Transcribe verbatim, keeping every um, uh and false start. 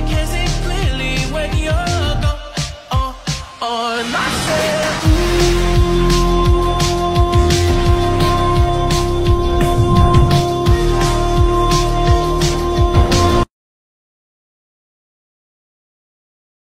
can't see clearly when you're gone. Oh, oh, and I say